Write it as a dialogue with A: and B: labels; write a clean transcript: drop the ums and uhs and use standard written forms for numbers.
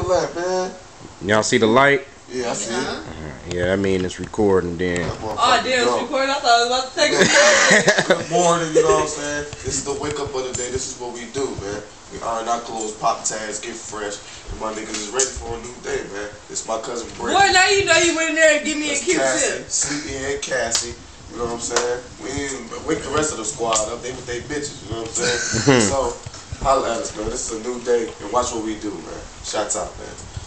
A: all that, man.
B: Y'all see the light?
A: Yeah, I see it.
B: Yeah, I mean it's recording then.
C: Oh, damn, it's recording. I thought I was about to take it.
A: Good morning, you know what I'm saying? This is the wake up of the day. This is what we do, man. We iron our clothes, pop tags, get fresh. And my niggas is ready for a new day, man. This my cousin Brady.
C: Boy, now you know you went in there and give me a cute tip.
A: Sleepy and Cassie. You know what I'm saying? We ain't wake the rest of the squad up. They with they bitches, you know what I'm saying? So, holla at us, man. This is a new day. And watch what we do, man. Shots out, man.